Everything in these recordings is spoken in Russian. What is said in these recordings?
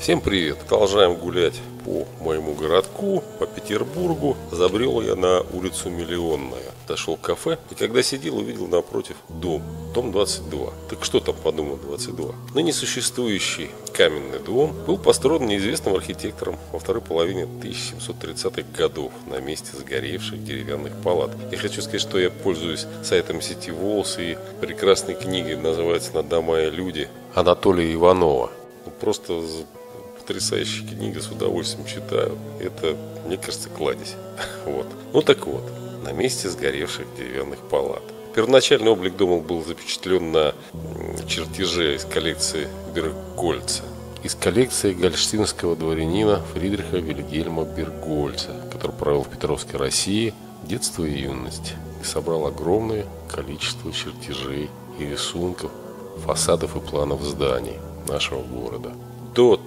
Всем привет! Продолжаем гулять по моему городку, по Петербургу. Забрел я на улицу Миллионная. Дошел в кафе, и когда сидел, увидел напротив дом 22. Так что там по дому 22? Ныне существующий каменный дом был построен неизвестным архитектором во второй половине 1730-х годов на месте сгоревших деревянных палат. Я хочу сказать, что я пользуюсь сайтом сети Волс и прекрасной книгой, называется «Над дома и люди» Анатолия Иванова. Просто потрясающая книга, с удовольствием читаю. Это, мне кажется, кладезь. Вот. Ну так вот, на месте сгоревших деревянных палат. Первоначальный облик дома был запечатлен на чертеже из коллекции Берггольца. Из коллекции гольштинского дворянина Фридриха Вильгельма Берггольца, который провел в Петровской России детство и юность и собрал огромное количество чертежей и рисунков, фасадов и планов зданий нашего города. До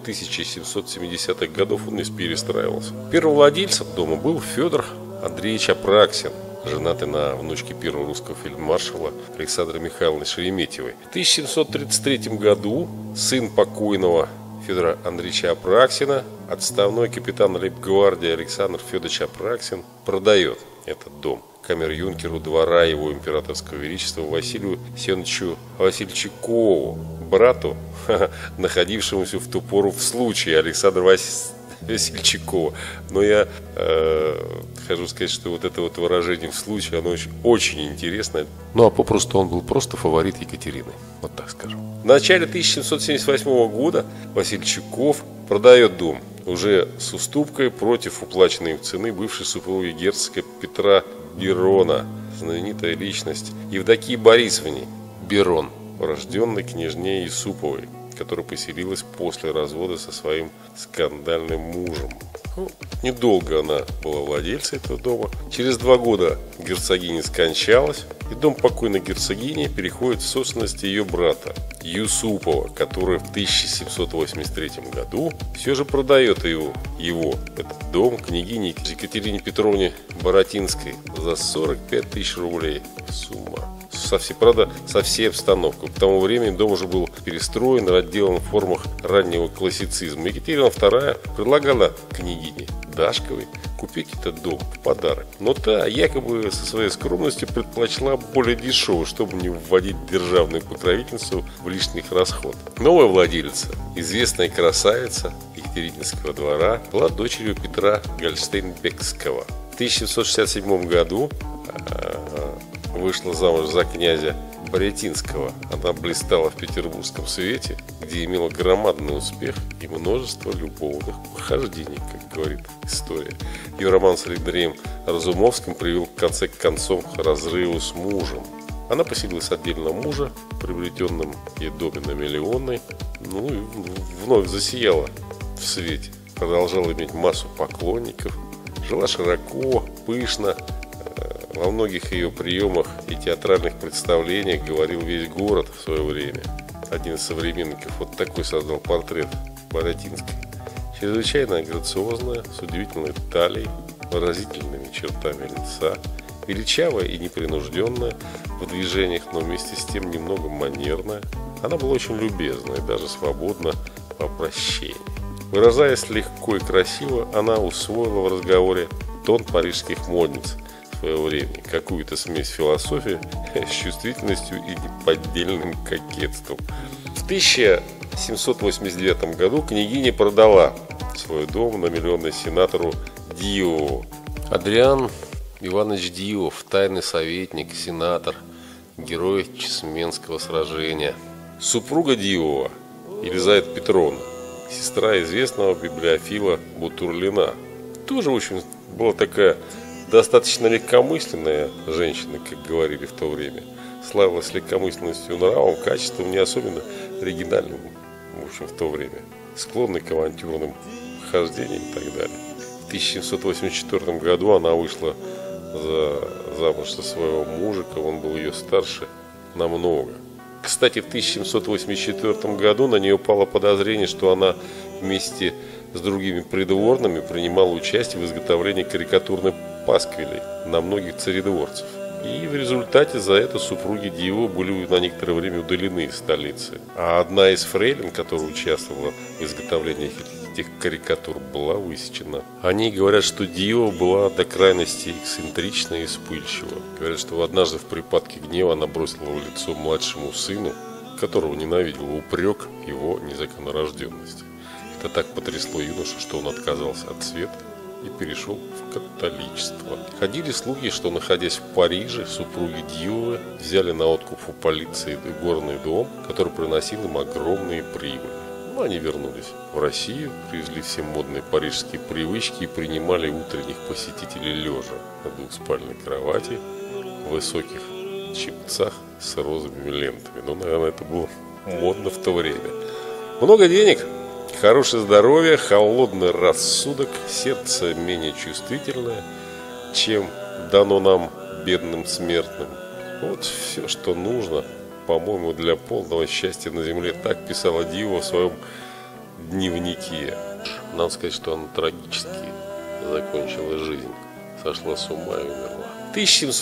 1770-х годов он не перестраивался. Первым владельцем дома был Федор Андреевич Апраксин, женатый на внучке первого русского фельдмаршала Александра Михайловны Шереметьевой. В 1733 году сын покойного Федора Андреевича Апраксина, отставной капитан лейб-гвардии Александр Федорович Апраксин, продает этот дом камер-юнкеру двора его императорского величества Василию Семеновичу Васильчикову, брату, находившемуся в ту пору в случае Александра Васильчикова. Но я хочу сказать, что вот это вот выражение «в случае», оно очень интересное. Ну а попросту он был просто фаворит Екатерины, вот так скажем. В начале 1778 года Васильчиков продает дом уже с уступкой против уплаченной им цены бывшей супруги герцога Петра Берона, знаменитая личность Евдокии Борисовне Берон, урожденной княжне Юсуповой, которая поселилась после развода со своим скандальным мужем. Недолго она была владельцей этого дома. Через 2 года герцогиня скончалась, и дом покойной герцогини переходит в собственность ее брата Юсупова, который в 1783 году все же продает этот дом княгине Екатерине Петровне Боротинской за 45 тысяч рублей. Сумма. Правда, со всей обстановкой. К тому времени дом уже был перестроен, отделан в формах раннего классицизма. Екатерина II предлагала княгине Дашковой купить этот дом в подарок. Но та якобы со своей скромностью предпочла более дешево, чтобы не вводить державную покровительницу в лишних расход. Новая владелица, известная красавица Екатерининского двора, была дочерью Петра Гольштейн-Бекского. В 1767 году вышла замуж за князя Борятинского. Она блистала в петербургском свете, где имела громадный успех и множество любовных похождений, как говорит история. Ее роман с Андреем Разумовским привел в конце концов к разрыву с мужем. Она поселилась отдельно от мужа, приобретенном ей доме на Миллионной, и вновь засияла в свете. Продолжала иметь массу поклонников, жила широко, пышно. Во многих ее приемах и театральных представлениях говорил весь город в свое время. Один из современников вот такой создал портрет Боротинской. Чрезвычайно грациозная, с удивительной талией, выразительными чертами лица, величавая и непринужденная в движениях, но вместе с тем немного манерная. Она была очень любезна и даже свободна в обращении. Выражаясь легко и красиво, она усвоила в разговоре тон парижских модниц своего времени, какую-то смесь философии с чувствительностью и неподдельным кокетством. В 1789 году княгиня продала свой дом на Миллионной сенатору Диову. Адриан Иванович Диов, тайный советник, сенатор, герой Чесменского сражения. Супруга Диова Елизавета Петровна, сестра известного библиофила Бутурлина. Тоже, в общем, была такая достаточно легкомысленная женщина, как говорили в то время. Славилась легкомысленностью, нравом, качеством, не особенно оригинальным, в общем, в то время. Склонной к авантюрным хождениям и так далее. В 1784 году она вышла замуж за своего мужика, он был ее старше намного. Кстати, в 1784 году на нее упало подозрение, что она вместе с другими придворными принимала участие в изготовлении карикатурных пасквилей на многих царедворцев. И в результате за это супруги Дио были на некоторое время удалены из столицы. А одна из фрейлин, которая участвовала в изготовлении этих карикатур, была высечена. Они говорят, что Дио была до крайности эксцентрична и вспыльчива. Говорят, что однажды в припадке гнева она бросила в лицо младшему сыну, которого ненавидела, упрек его незаконнорожденности. Это так потрясло юношу, что он отказался от света и перешел в католичество. Ходили слухи, что, находясь в Париже, супруги Дио взяли на откуп у полиции горный дом, который приносил им огромные прибыли. Но они вернулись в Россию, привезли все модные парижские привычки и принимали утренних посетителей лежа на двухспальной кровати, в высоких чепцах с розовыми лентами. Ну, наверное, это было модно в то время. Много денег, хорошее здоровье, холодный рассудок, сердце менее чувствительное, чем дано нам, бедным смертным. Вот все, что нужно, по-моему, для полного счастья на земле. Так писала Дио в своем дневнике. Надо сказать, что она трагически закончила жизнь. Сошла с ума и умерла. В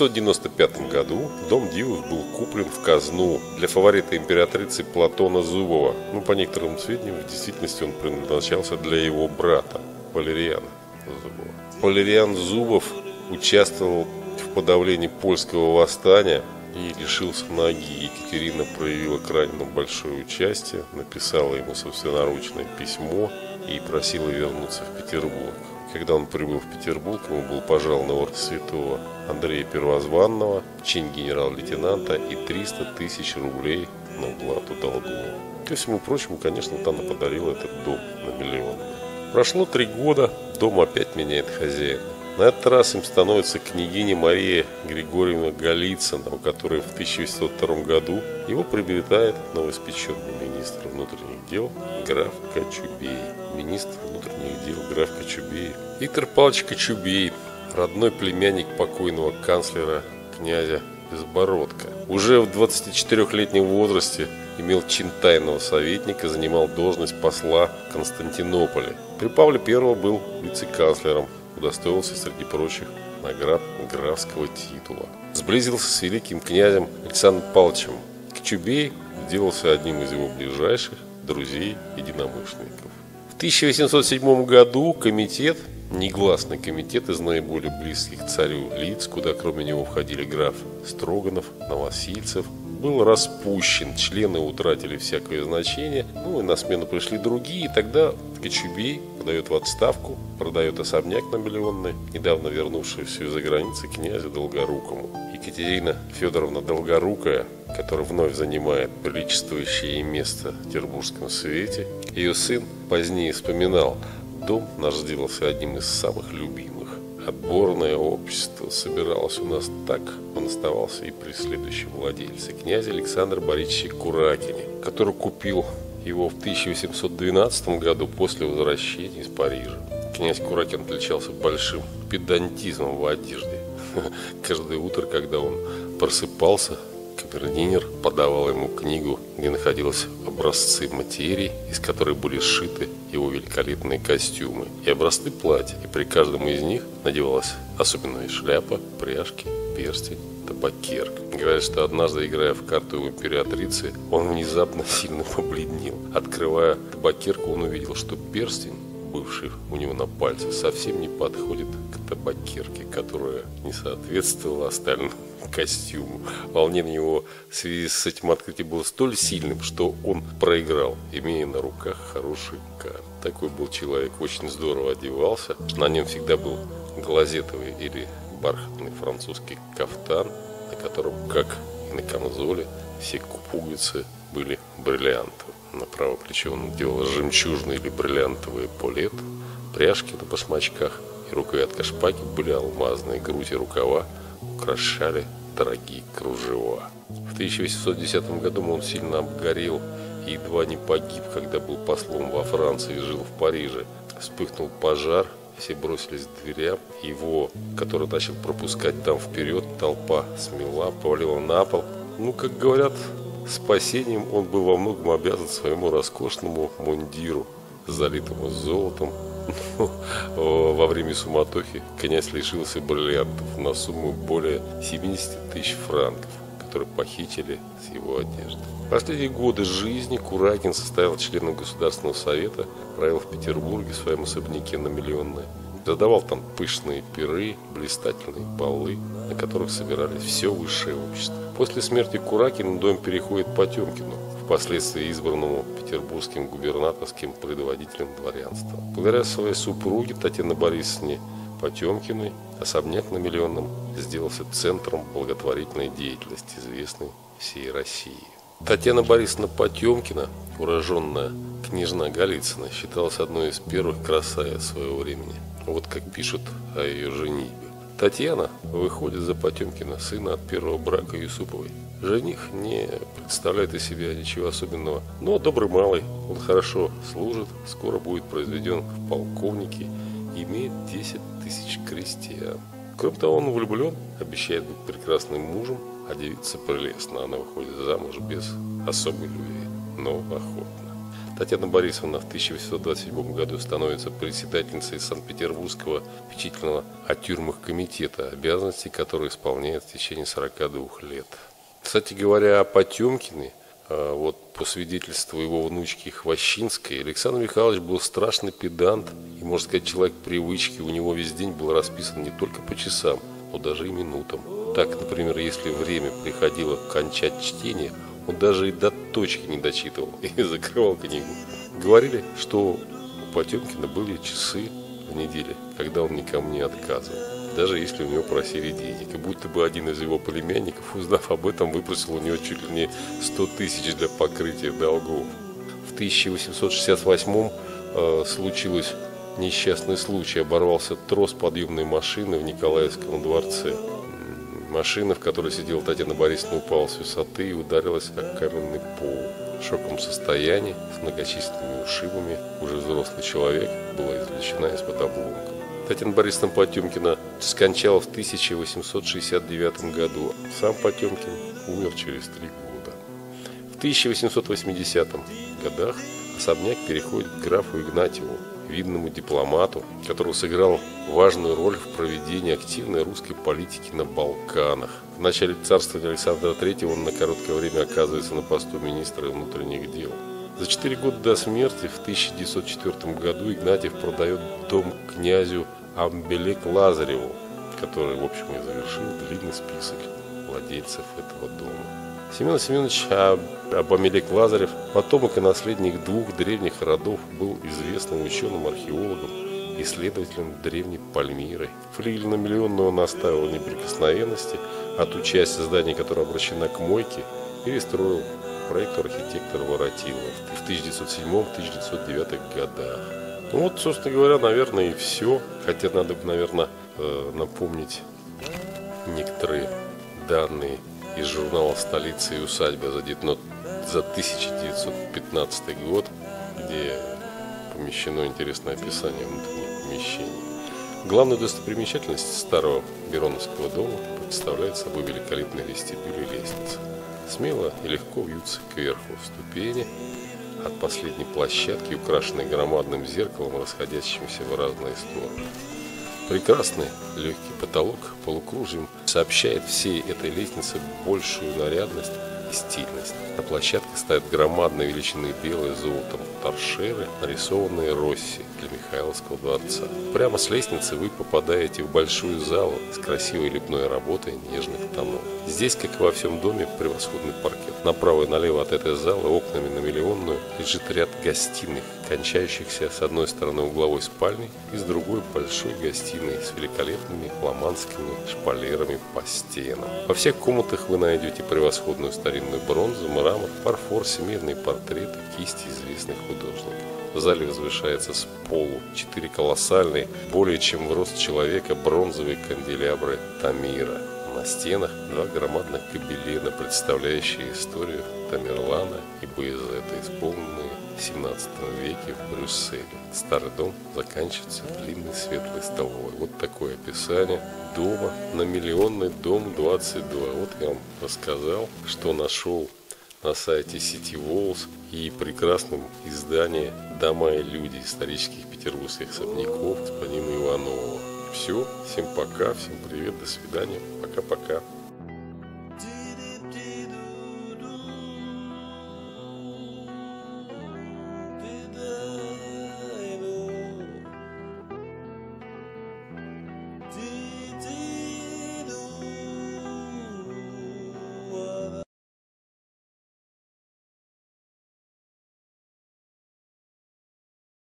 1795 году дом Дио был куплен в казну для фаворита императрицы Платона Зубова. Ну, по некоторым сведениям, в действительности он предназначался для его брата Валериана Зубова. Валериан Зубов участвовал в подавлении польского восстания и лишился ноги. Екатерина проявила к раненому большое участие, написала ему собственноручное письмо и просила вернуться в Петербург. Когда он прибыл в Петербург, ему был пожалован орден святого Андрея Первозванного, чин генерал-лейтенанта и 300 тысяч рублей на уплату долгов. Ко всему прочему, конечно, Анна подарила этот дом на миллион. Прошло 3 года, дом опять меняет хозяина. На этот раз им становится княгиня Мария Григорьевна Голицына, у которой в 1802 году его приобретает новоиспеченный министр внутренних дел граф Кочубей. Министр внутренних дел граф Кочубей. Виктор Павлович Кочубей, родной племянник покойного канцлера князя Безбородка. Уже в 24-летнем возрасте имел чин тайного советника, занимал должность посла в Константинополе. При Павле I был вице-канцлером, удостоился среди прочих наград графского титула. Сблизился с великим князем Александром Павловичем. Кочубей сделался одним из его ближайших друзей-единомышленников. В 1807 году комитет, негласный комитет из наиболее близких к царю лиц, куда кроме него входили граф Строганов, Новосильцев, был распущен, члены утратили всякое значение, ну и на смену пришли другие, и тогда Кочубей подает в отставку, продает особняк на миллионный, недавно вернувшуюся из-за границы князю Долгорукому. Екатерина Федоровна Долгорукая, которая вновь занимает приличествующее ей место в петербургском свете, ее сын позднее вспоминал: дом наш сделался одним из самых любимых. Отборное общество собиралось у нас так, он оставался и при следующем владельце, князе Александре Борисовиче Куракине, который купил его в 1812 году после возвращения из Парижа. Князь Куракин отличался большим педантизмом в одежде. Каждое утро, когда он просыпался, камердинер подавал ему книгу, где находились образцы материи, из которой были сшиты его великолепные костюмы, и образцы платья, и при каждом из них надевалась особенная шляпа, пряжки, перстень, табакерка. Говорят, что однажды, играя в карту у императрицы, он внезапно сильно побледнел. Открывая табакерку, он увидел, что перстень, бывший у него на пальце, совсем не подходит к табакерке, которая не соответствовала остальным костюму. Волнение его в связи с этим открытием было столь сильным, что он проиграл, имея на руках хороший карт. Такой был человек, очень здорово одевался. На нем всегда был глазетовый или бархатный французский кафтан, на котором, как и на камзоле, все пуговицы были бриллиантовые. На правое плечо он надевал жемчужные или бриллиантовые полет, пряжки на башмачках и рукоятка шпаги были алмазные, грудь и рукава украшали дорогие кружева. В 1810 году он сильно обгорел и едва не погиб, когда был послом во Франции и жил в Париже. Вспыхнул пожар, все бросились к дверям. Его, который начал пропускать там вперед, толпа смела, повалила на пол. Ну, как говорят, спасением он был во многом обязан своему роскошному мундиру, залитому золотом Во время суматохи князь лишился бриллиантов на сумму более 70 тысяч франков, которые похитили с его одежды. В последние годы жизни Куракин состоял членом Государственного совета, правил в Петербурге в своем особняке на Миллионной. Задавал там пышные пиры, блистательные балы, на которых собирались все высшее общество. После смерти Куракина дом переходит Потемкину, впоследствии избранному петербургским губернаторским предводителем дворянства. Благодаря своей супруге Татьяне Борисовне Потемкиной особняк на Миллионном сделался центром благотворительной деятельности, известной всей России. Татьяна Борисовна Потемкина, уроженная княжна Голицына, считалась одной из первых красавиц своего времени. Вот как пишут о ее женитьбе. Татьяна выходит за Потемкина, сына от первого брака Юсуповой. Жених не представляет из себя ничего особенного, но добрый малый, он хорошо служит, скоро будет произведен в полковнике и имеет 10 тысяч крестьян. Кроме того, он влюблен, обещает быть прекрасным мужем, а девица прелестна, она выходит замуж без особой любви, но охотно. Татьяна Борисовна в 1827 году становится председательницей Санкт-Петербургского попечительного о тюрьмах комитета, обязанности которого исполняет в течение 42 лет. Кстати говоря, о Потемкине, вот по свидетельству его внучки Хвощинской, Александр Михайлович был страшный педант и, можно сказать, человек привычки. У него весь день был расписан не только по часам, но даже и минутам. Так, например, если время приходило кончать чтение, он даже и до точки не дочитывал и закрывал книгу. Говорили, что у Потемкина были часы в неделе, когда он никому не отказывал, даже если у него просили денег. И будто бы один из его племянников, узнав об этом, выпросил у него чуть ли не 100 тысяч для покрытия долгов. В 1868 случилось несчастный случай. Оборвался трос подъемной машины в Николаевском дворце. Машина, в которой сидела Татьяна Борисовна, упала с высоты и ударилась о каменный пол. В шоковом состоянии, с многочисленными ушибами, уже взрослый человек, была извлечена из-под обломков. Татьяна Борисовна Потемкина скончалась в 1869 году. Сам Потемкин умер через 3 года. В 1880 годах особняк переходит к графу Игнатьеву, видному дипломату, который сыграл важную роль в проведении активной русской политики на Балканах. В начале царствования Александра III он на короткое время оказывается на посту министра внутренних дел. За 4 года до смерти в 1904 году Игнатьев продает дом князю Амбелек-Лазареву, который, в общем, и завершил длинный список владельцев этого дома. Семен Семенович Амбелек-Лазарев, потомок и наследник 2 древних родов, был известным ученым-археологом, исследователем древней Пальмиры. Флигель на Миллионную он оставил в неприкосновенности, а ту часть здания, которая обращена к мойке, перестроил проекту архитектора Воротилова в 1907-1909 годах. Ну вот, собственно говоря, наверное, и все. Хотя надо бы, наверное, напомнить некоторые данные из журнала «Столица и усадьба» за 1915 год, где помещено интересное описание внутренних помещений. Главную достопримечательность старого Мироновского дома представляет собой великолепный вестибюль и лестница. Смело и легко вьются кверху ступени от последней площадки, украшенной громадным зеркалом, расходящимся в разные стороны. Прекрасный легкий потолок полукружием сообщает всей этой лестнице большую нарядность и стильность. На площадке стоят громадной величины белые золотом торшеры, нарисованные Росси для Михайловского дворца. Прямо с лестницы вы попадаете в большую залу с красивой лепной работой нежных тонов. Здесь, как и во всем доме, превосходный паркет. Направо и налево от этой залы окнами на Миллионную лежит ряд гостиных, кончающихся с одной стороны угловой спальней и с другой большой гостиной с великолепными фламандскими шпалерами по стенам. Во всех комнатах вы найдете превосходную старинную бронзу, мрамор, фарфор, семейные портреты, кисти известных художников. В зале возвышается с полу 4 колоссальные, более чем в рост человека, бронзовые канделябры Тамира. На стенах 2 громадных гобелена, представляющие историю Тамерлана и Баязета, исполненные в 17 веке в Брюсселе. Старый дом заканчивается длинной светлой столовой. Вот такое описание дома на Миллионной, дом 22. Вот я вам рассказал, что нашел на сайте City Walls и прекрасном издании «Дома и люди» исторических петербургских особняков господина Иванова. Все, всем пока, всем привет, до свидания, пока-пока.